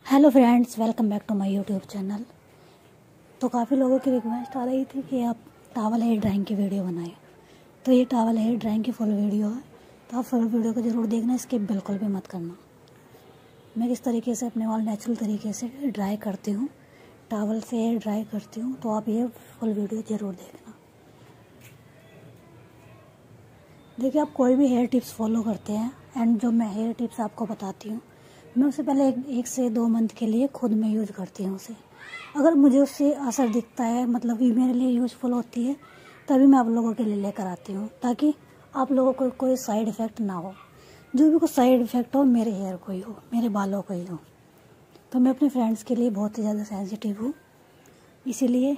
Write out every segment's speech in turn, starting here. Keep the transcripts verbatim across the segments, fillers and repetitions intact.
Hello friends, welcome back to my YouTube channel. तो काफ़ी लोगों की रिक्वेस्ट आ रही थी कि आप टावल हेयर ड्राइंग की वीडियो बनाएं। तो ये टावल हेयर ड्राइंग की फुल वीडियो है, तो आप फुल वीडियो को ज़रूर देखना, स्किप बिल्कुल भी मत करना। मैं किस तरीके से अपने बाल नेचुरल तरीके से ड्राई करती हूँ, टावल से हेयर ड्राई करती हूँ, तो आप ये फुल वीडियो ज़रूर देखना। देखिए, आप कोई भी हेयर टिप्स फॉलो करते हैं एंड जो मैं हेयर टिप्स आपको बताती हूँ, मैं उससे पहले एक, एक से दो मंथ के लिए खुद में यूज़ करती हूँ उसे। अगर मुझे उससे असर दिखता है, मतलब कि मेरे लिए यूज़फुल होती है, तभी मैं आप लोगों के लिए लेकर आती हूँ, ताकि आप लोगों को कोई साइड इफ़ेक्ट ना हो। जो भी कोई साइड इफ़ेक्ट हो, मेरे हेयर को ही हो, मेरे बालों को ही हो। तो मैं अपने फ्रेंड्स के लिए बहुत ही ज़्यादा सेंसिटिव हूँ, इसीलिए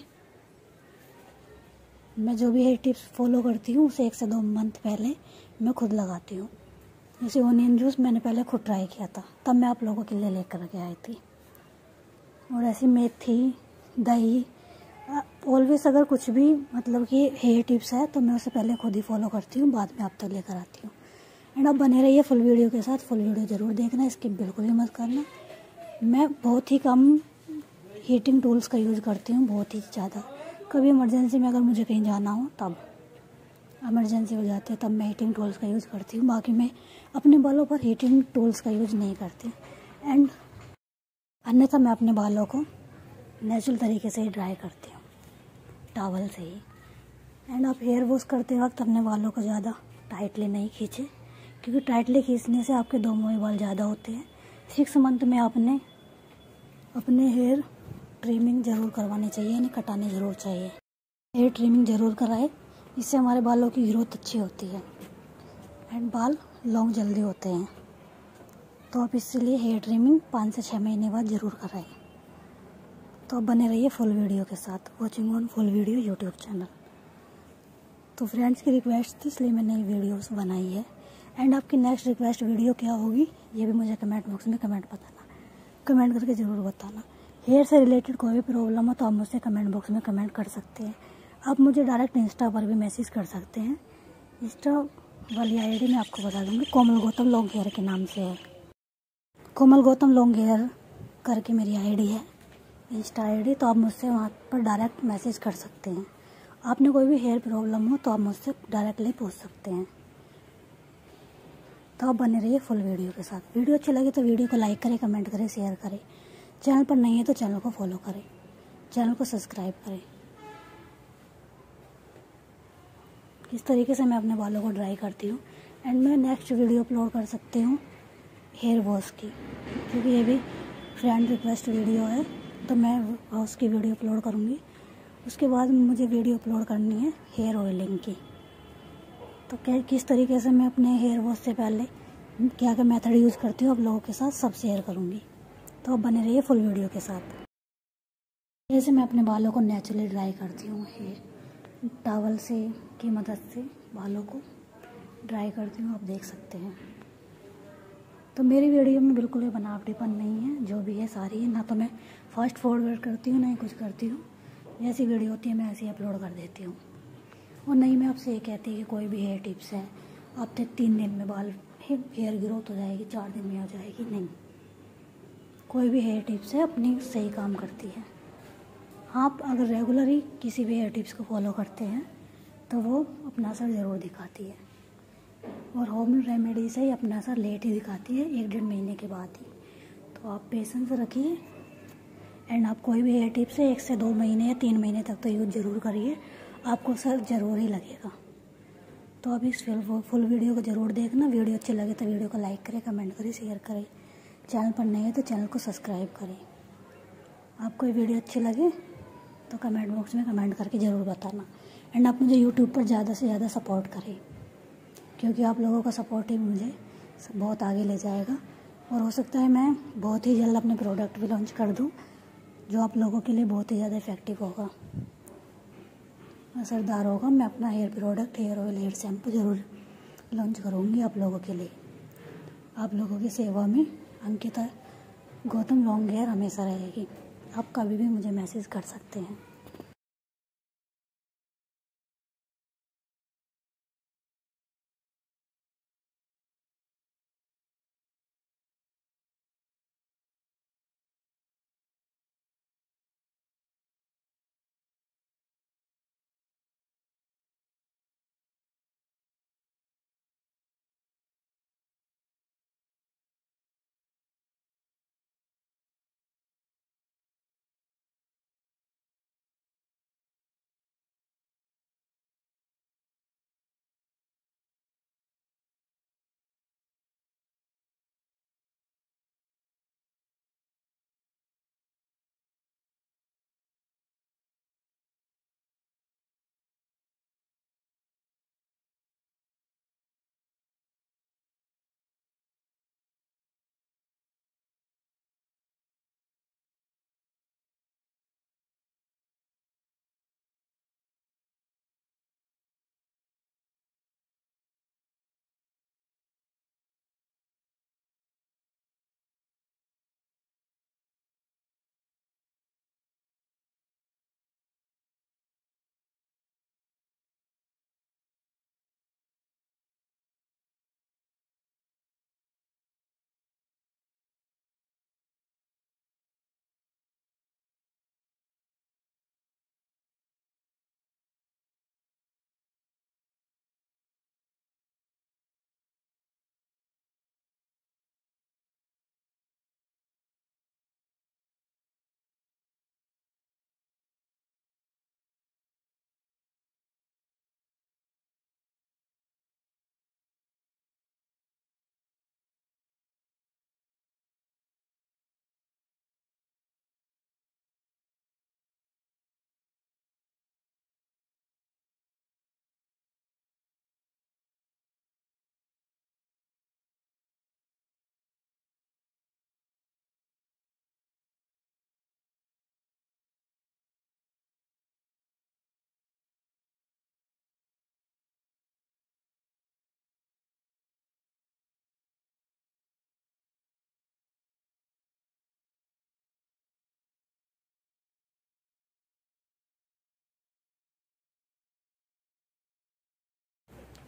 मैं जो भी हेयर टिप्स फॉलो करती हूँ उसे एक से दो मंथ पहले मैं खुद लगाती हूँ। जैसे ओनियन जूस मैंने पहले खुद ट्राई किया था, तब मैं आप लोगों के लिए लेकर के आई थी। और ऐसी मेथी, दही, ऑलवेज अगर कुछ भी मतलब कि हेयर टिप्स है तो मैं उसे पहले खुद ही फॉलो करती हूँ, बाद में आप तक लेकर आती हूँ। एंड आप बने रहिए फुल वीडियो के साथ, फुल वीडियो ज़रूर देखना, स्किप बिल्कुल भी मत करना। मैं बहुत ही कम हीटिंग टूल्स का यूज़ करती हूँ, बहुत ही ज़्यादा। कभी इमरजेंसी में अगर मुझे कहीं जाना हो, तब इमरजेंसी हो जाती है, तब मैं हीटिंग टूल्स का यूज़ करती हूँ। बाकी मैं अपने बालों पर हीटिंग टूल्स का यूज़ नहीं करती। एंड अन्यथा मैं अपने बालों को नेचुरल तरीके से ही ड्राई करती हूँ, टॉवल से ही। एंड आप हेयर वॉश करते वक्त अपने बालों को ज़्यादा टाइटली नहीं खींचे, क्योंकि टाइटली खींचने से आपके दो मुँह बाल ज़्यादा होते हैं। सिक्स मंथ में आपने अपने हेयर ट्रिमिंग ज़रूर करवानी चाहिए, यानी कटाने ज़रूर चाहिए। हेयर ट्रिमिंग ज़रूर कराए, इससे हमारे बालों की ग्रोथ अच्छी होती है एंड बाल लॉन्ग जल्दी होते हैं। तो आप इसलिए हेयर ट्रिमिंग पाँच से छः महीने बाद ज़रूर कराएं। तो आप बने रहिए फुल वीडियो के साथ, watching on full video YouTube channel. तो फ्रेंड्स की रिक्वेस्ट थी, इसलिए मैंने ये वीडियोस बनाई है। एंड आपकी नेक्स्ट रिक्वेस्ट वीडियो क्या होगी, ये भी मुझे कमेंट बॉक्स में कमेंट बताना, कमेंट करके ज़रूर बताना। हेयर से रिलेटेड कोई भी प्रॉब्लम हो तो आप मुझसे कमेंट बॉक्स में कमेंट कर सकते हैं। आप मुझे डायरेक्ट इंस्टा पर भी मैसेज कर सकते हैं। इंस्टा वाली आईडी मैं आपको बता दूँगी, कोमल गौतम लॉन्ग हेयर के नाम से है। कोमल गौतम लॉन्ग हेयर करके मेरी आईडी है, इंस्टा आईडी। तो आप मुझसे वहाँ पर डायरेक्ट मैसेज कर सकते हैं। आपने कोई भी हेयर प्रॉब्लम हो तो आप मुझसे डायरेक्टली पूछ सकते हैं। तो आप बने रहिए फुल वीडियो के साथ। वीडियो अच्छी लगे तो वीडियो को लाइक करें, कमेंट करें, शेयर करें। चैनल पर नहीं है तो चैनल को फॉलो करें, चैनल को सब्सक्राइब करें। इस तरीके से मैं अपने बालों को ड्राई करती हूँ। एंड मैं नेक्स्ट वीडियो अपलोड कर सकती हूँ हेयर वॉश की, क्योंकि ये भी फ्रेंड रिक्वेस्ट वीडियो है, तो मैं वॉश की वीडियो अपलोड करूँगी। उसके बाद मुझे वीडियो अपलोड करनी है हेयर ऑयलिंग की। तो क्या किस तरीके से मैं अपने हेयर वॉश से पहले क्या क्या मेथड यूज़ करती हूँ आप लोगों के साथ सब शेयर करूँगी। तो आप बने रहिए फुल वीडियो के साथ। जैसे मैं अपने बालों को नेचुरली ड्राई करती हूँ, हेयर टॉवल से की मदद से बालों को ड्राई करती हूँ, आप देख सकते हैं। तो मेरी वीडियो में बिल्कुल भी बनावटीपन नहीं है, जो भी है सारी है, ना तो मैं फास्ट फॉरवर्ड करती हूँ, ना ही कुछ करती हूँ। जैसी वीडियो होती है मैं ऐसे ही अपलोड कर देती हूँ। और नहीं मैं आपसे ये कहती कि कोई भी हेयर टिप्स है आपके तीन दिन में बाल हेयर ग्रोथ हो जाएगी, चार दिन में हो जाएगी, नहीं। कोई भी हेयर टिप्स है अपनी सही काम करती है। आप अगर रेगुलरली किसी भी हेयर टिप्स को फॉलो करते हैं तो वो अपना असर ज़रूर दिखाती है। और होम रेमेडी से ही अपना असर लेट ही दिखाती है, एक डेढ़ महीने के बाद ही। तो आप पेशेंस रखिए एंड आप कोई भी हेयर टिप्स है एक से दो महीने या तीन महीने तक तो यूज़ ज़रूर करिए, आपको असर ज़रूर ही लगेगा। तो आप इस फुल वीडियो को ज़रूर देखना। वीडियो अच्छी लगे तो वीडियो को लाइक करें, कमेंट करें, शेयर करें। चैनल पर नहीं है तो चैनल को सब्सक्राइब करें। आपको ये वीडियो अच्छी लगे तो कमेंट बॉक्स में कमेंट करके ज़रूर बताना। एंड आप मुझे यूट्यूब पर ज़्यादा से ज़्यादा सपोर्ट करें, क्योंकि आप लोगों का सपोर्ट ही मुझे बहुत आगे ले जाएगा। और हो सकता है मैं बहुत ही जल्द अपने प्रोडक्ट भी लॉन्च कर दूं, जो आप लोगों के लिए बहुत ही ज़्यादा इफ़ेक्टिव होगा, असरदार होगा। मैं अपना hair product, hair oil, hair shampoo ज़रूर लॉन्च करूँगी आप लोगों के लिए। आप लोगों की सेवा में अंकिता गौतम लॉन्ग हेयर हमेशा रहेगी। आप कभी भी मुझे मैसेज कर सकते हैं।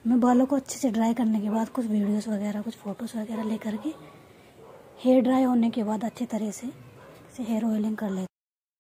मैं बालों को अच्छे से ड्राई करने के बाद कुछ वीडियोस वगैरह, कुछ फ़ोटोज़ वगैरह ले करके हेयर ड्राई होने के बाद अच्छे तरह से इसे हेयर ऑयलिंग कर लेती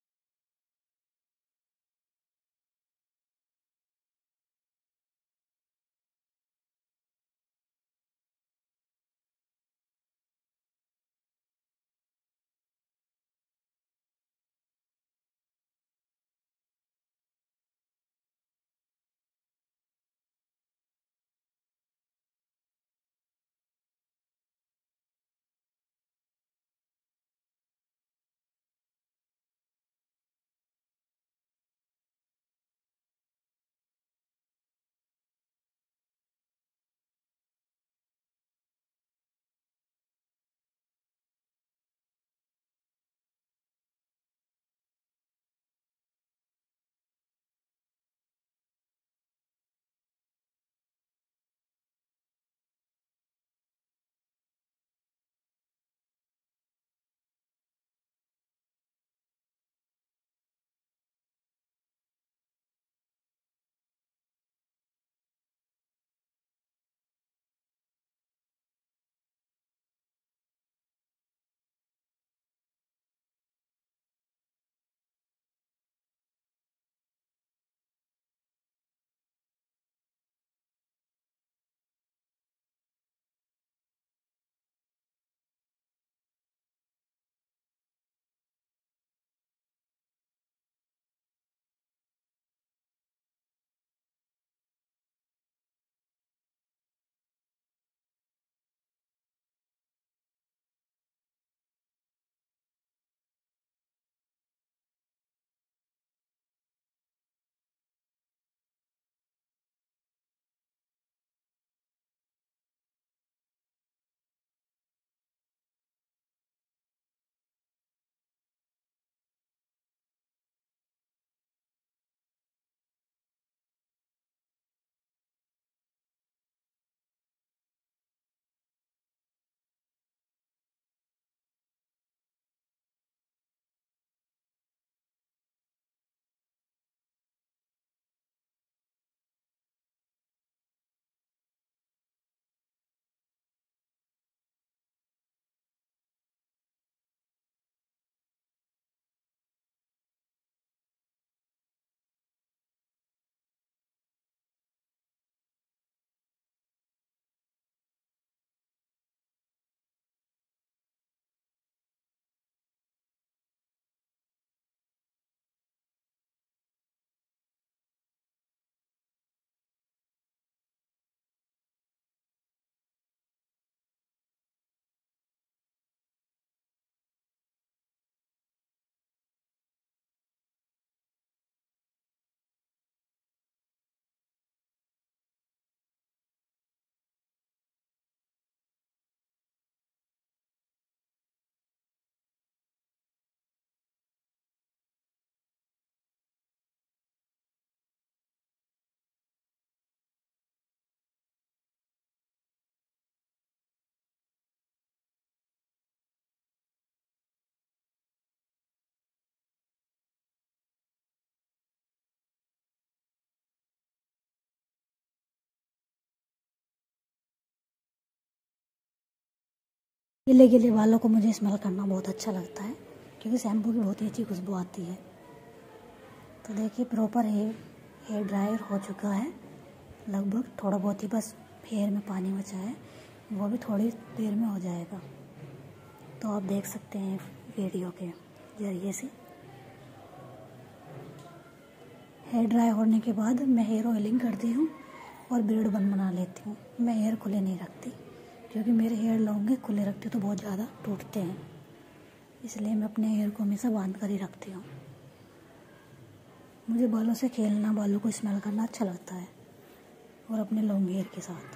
गीले गीले बालों को मुझे स्मेल करना बहुत अच्छा लगता है, क्योंकि शैम्पू की बहुत ही अच्छी खुशबू आती है। तो देखिए प्रॉपर हेयर हेयर ड्रायर हो चुका है लगभग। थोड़ा बहुत ही बस हेयर में पानी बचा है, वो भी थोड़ी देर में हो जाएगा। तो आप देख सकते हैं वीडियो के ज़रिए से। हेयर ड्राई होने के बाद मैं हेयर ऑयलिंग करती हूँ और ब्रेड बन बना लेती हूँ। मैं हेयर खुले नहीं रखती, क्योंकि मेरे हेयर लॉन्ग है, खुले रखती तो बहुत ज़्यादा टूटते हैं, इसलिए मैं अपने हेयर को हमेशा बांध कर ही रखती हूँ। मुझे बालों से खेलना, बालों को स्मेल करना अच्छा लगता है, और अपने लॉन्ग हेयर के साथ।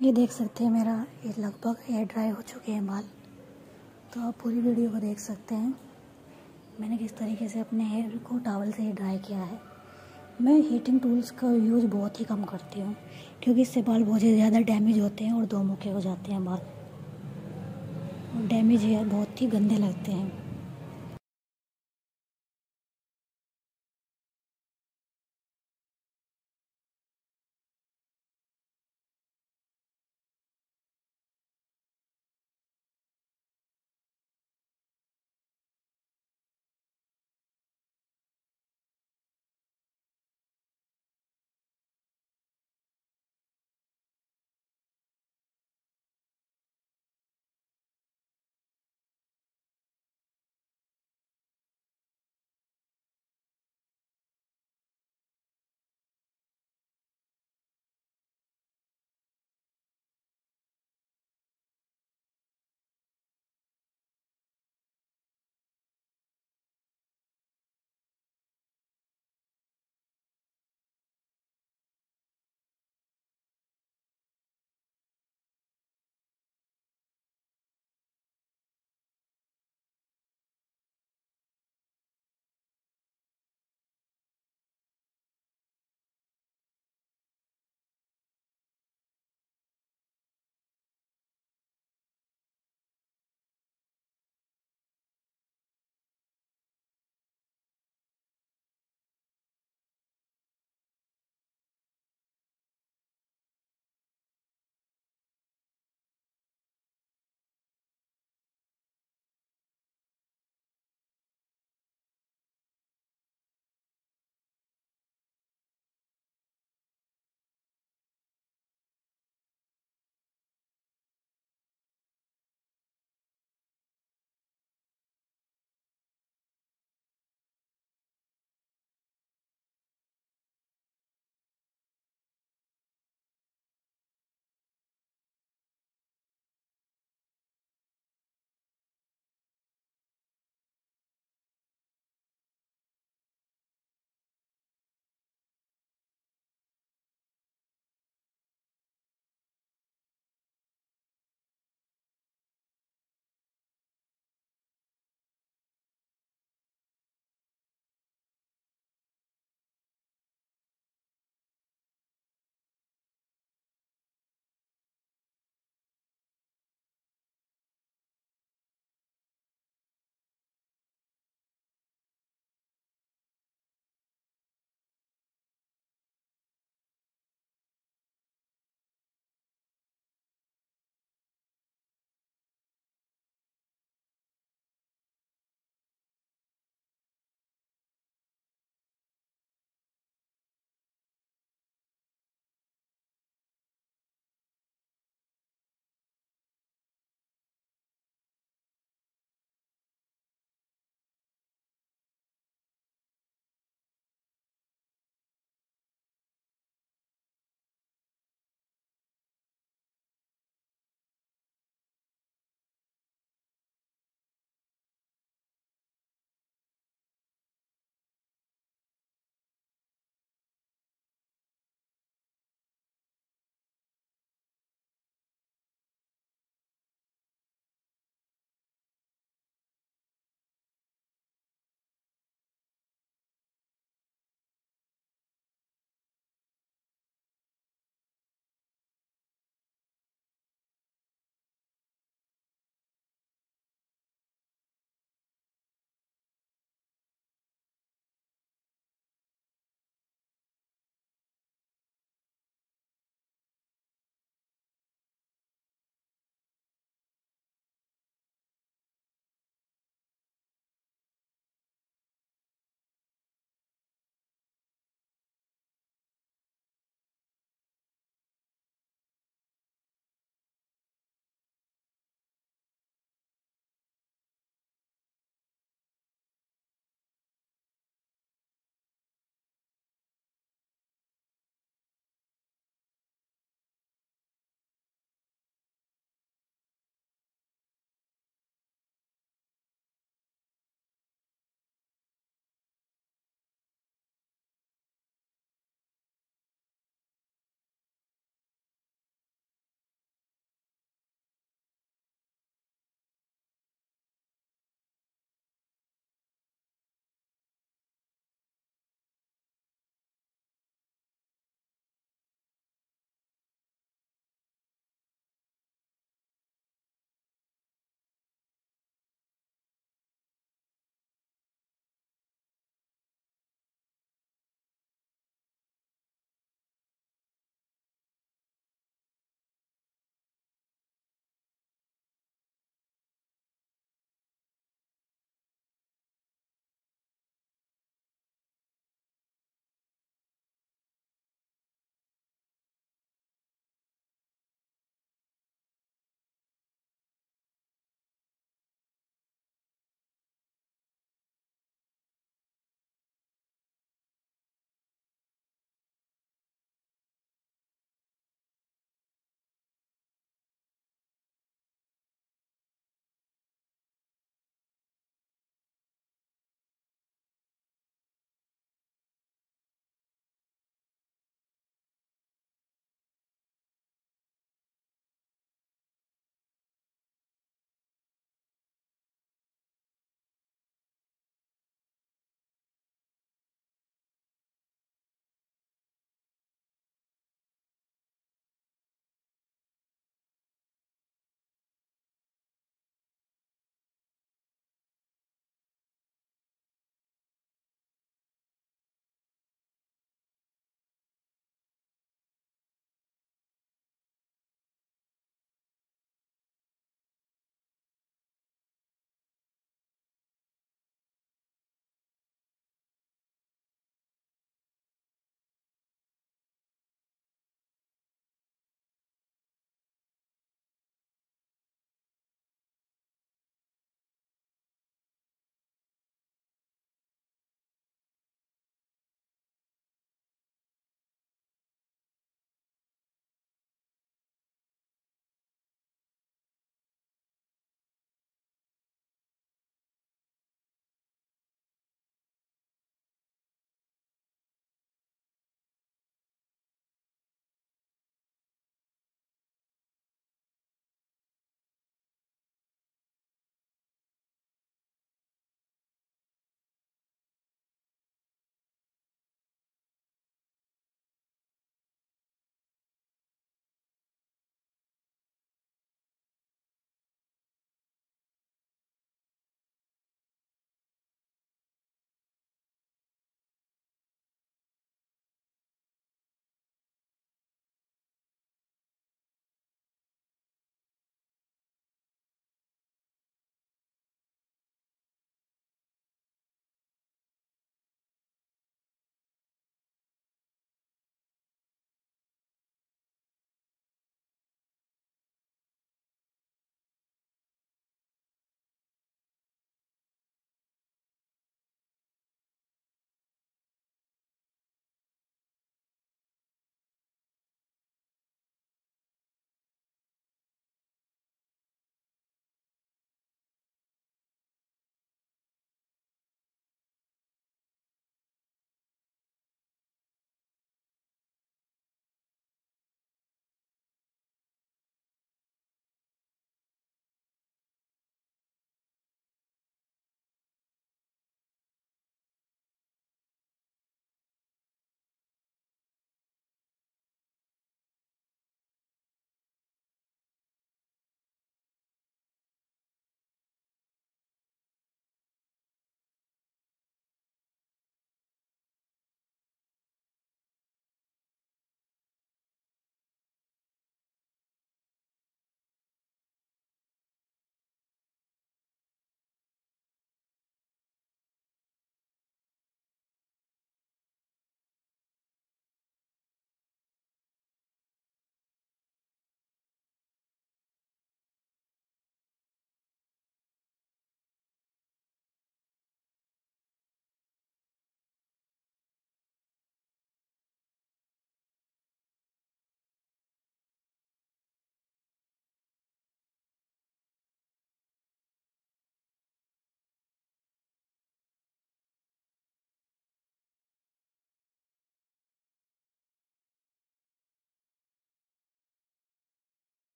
ये देख सकते हैं मेरा ये लगभग एयर ड्राई हो चुके हैं बाल। तो आप पूरी वीडियो को देख सकते हैं मैंने किस तरीके से अपने हेयर को टॉवल से ही ड्राई किया है। मैं हीटिंग टूल्स का यूज़ बहुत ही कम करती हूँ क्योंकि इससे बाल बहुत ही ज़्यादा डैमेज होते हैं और दो मुखे हो जाते हैं बाल, और डैमेज हेयर बहुत ही गंदे लगते हैं।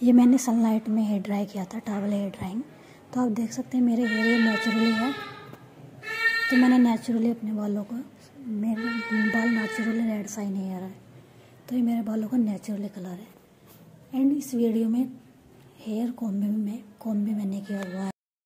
ये मैंने सनलाइट में हेयर ड्राई किया था, टॉवल हेयर ड्राइंग। तो आप देख सकते हैं मेरे हेयर ये नेचुरली है। तो मैंने नेचुरली अपने बालों को, मेरे बाल नेचुरली रेड शाइन हेयर है, तो ये मेरे बालों का नेचुरली कलर है। एंड इस वीडियो में हेयर कॉम्ब भी मैं कॉम्ब भी मैंने किया हुआ है।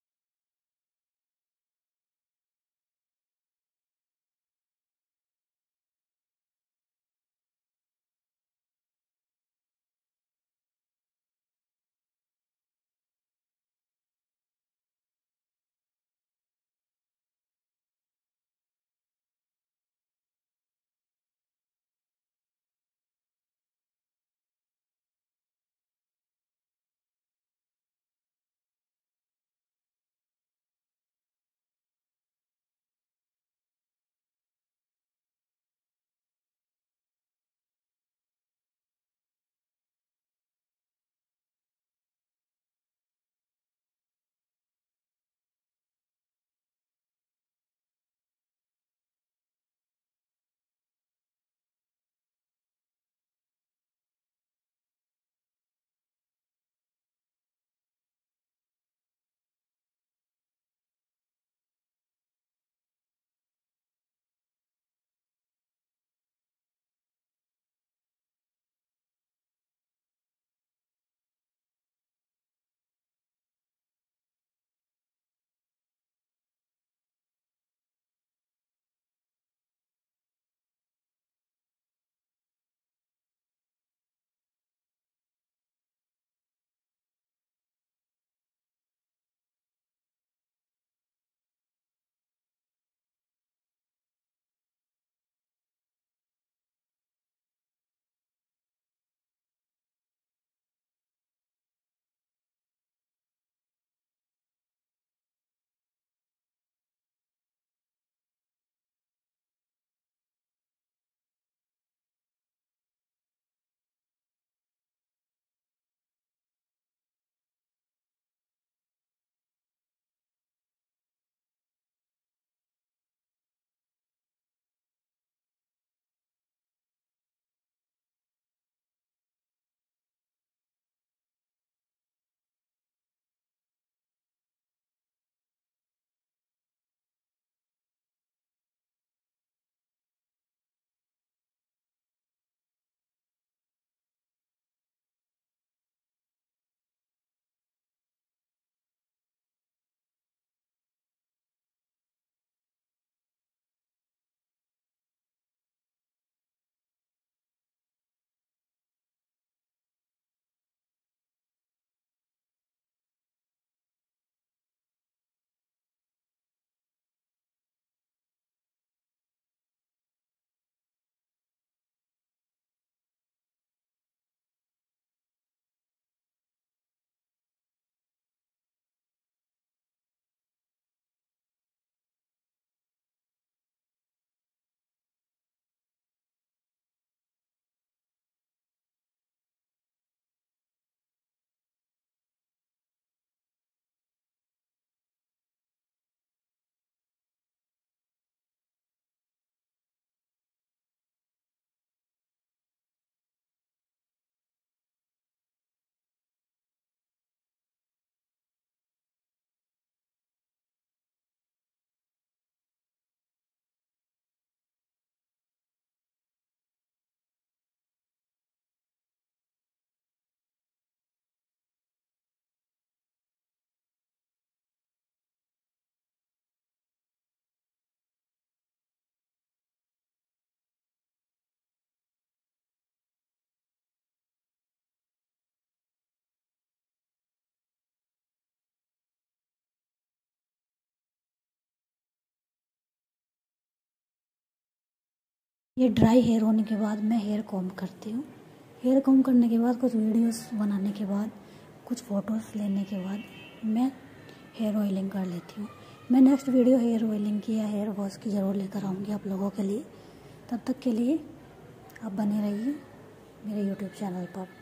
ये ड्राई हेयर होने के बाद मैं हेयर कॉम्ब करती हूँ। हेयर कॉम्ब करने के बाद कुछ वीडियोस बनाने के बाद, कुछ फ़ोटोज़ लेने के बाद मैं हेयर ऑयलिंग कर लेती हूँ। मैं नेक्स्ट वीडियो हेयर ऑयलिंग की या हेयर वॉश की ज़रूर लेकर आऊँगी आप लोगों के लिए। तब तक के लिए आप बने रहिए मेरे यूट्यूब चैनल पर।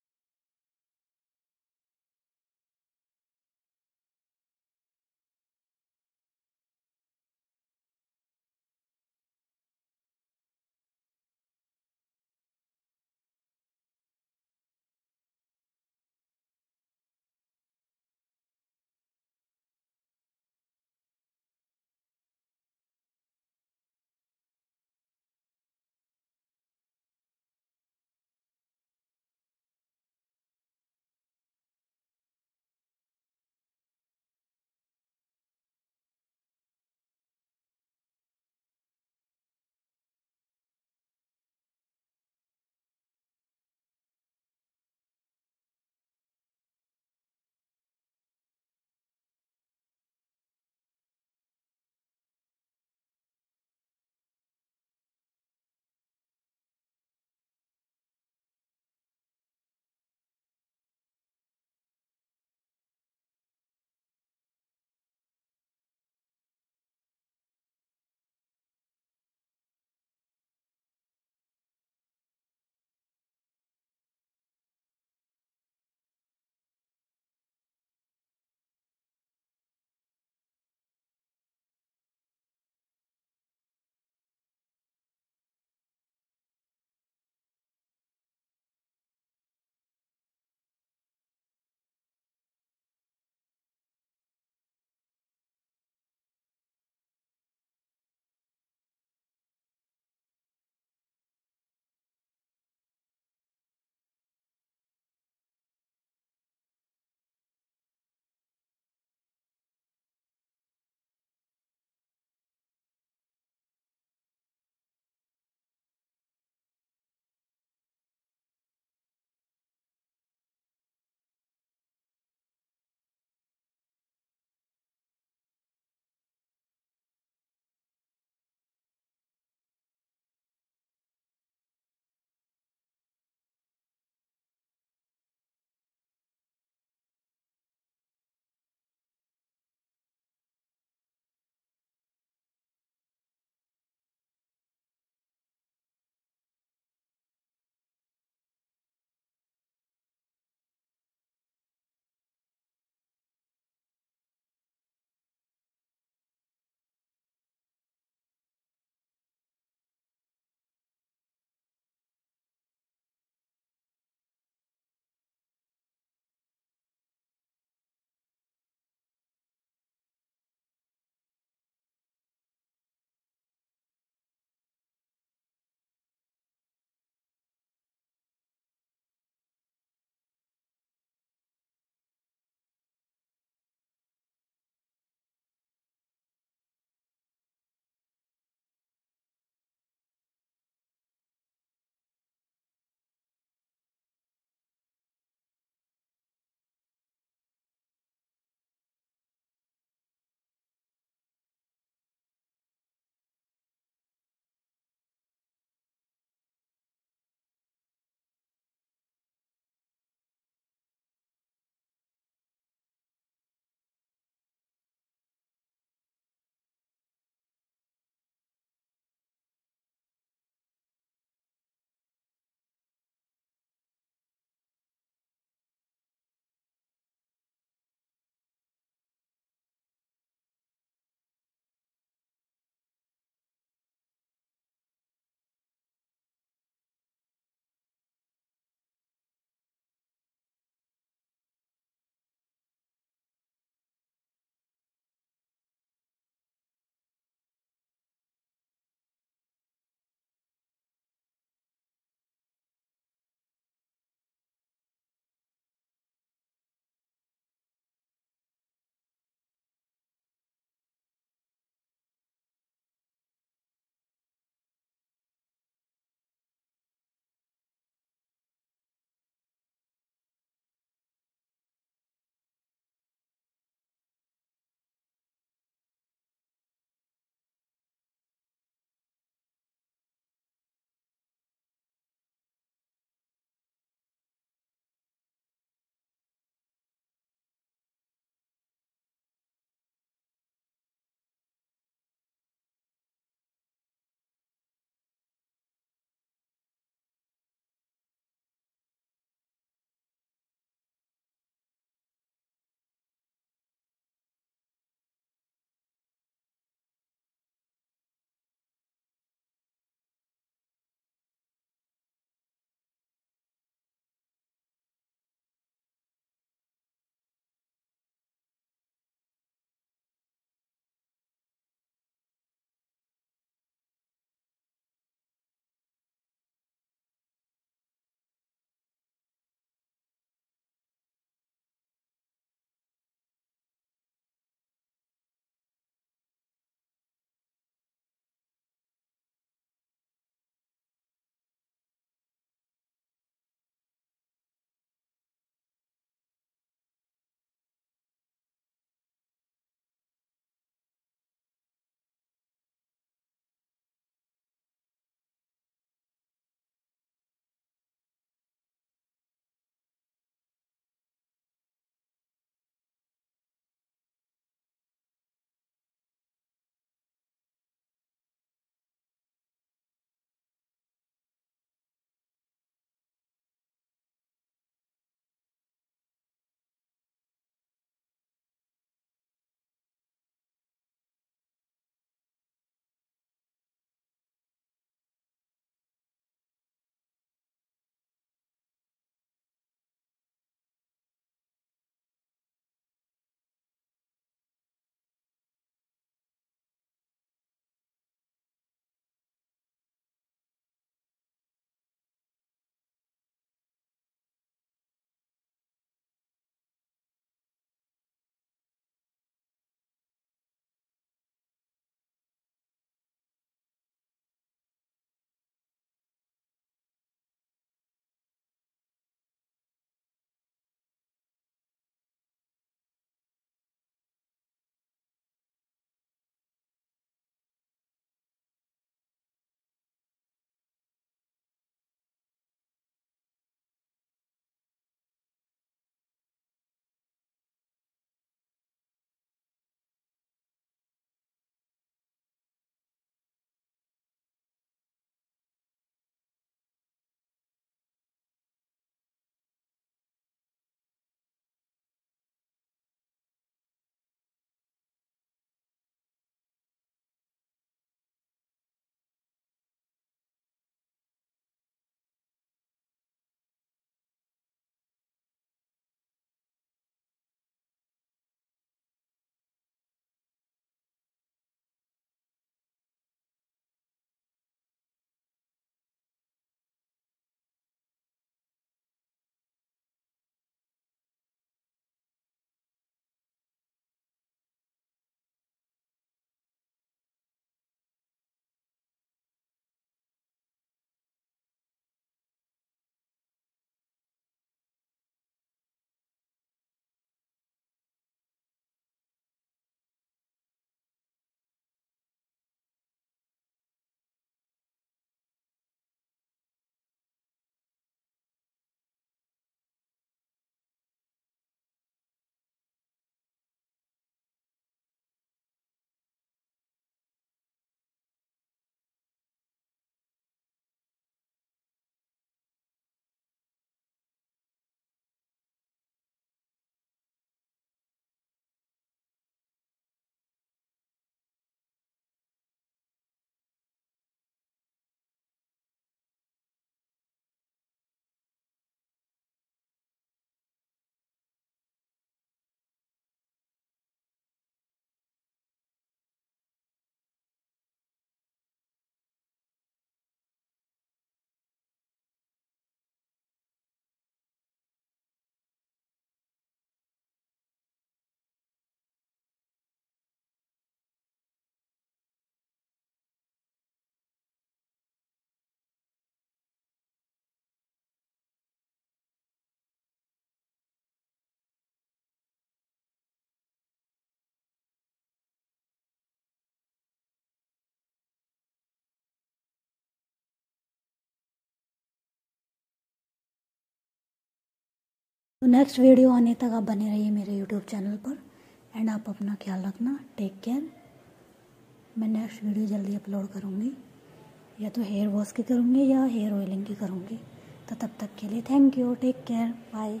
तो नेक्स्ट वीडियो आने तक आप बने रहिए मेरे यूट्यूब चैनल पर। एंड आप अपना ख्याल रखना। Take care. मैं नेक्स्ट वीडियो जल्दी अपलोड करूँगी, या तो हेयर वॉश की करूँगी या हेयर ऑयलिंग की करूँगी। तो तब तक के लिए thank you. Take care. Bye.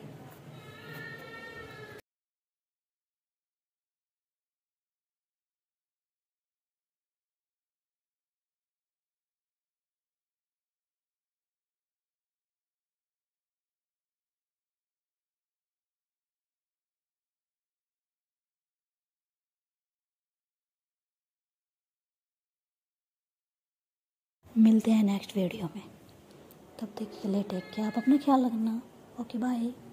मिलते हैं नेक्स्ट वीडियो में। तब तक के लिए टेक केयर। आप अपना ख्याल रखना। Okay bye.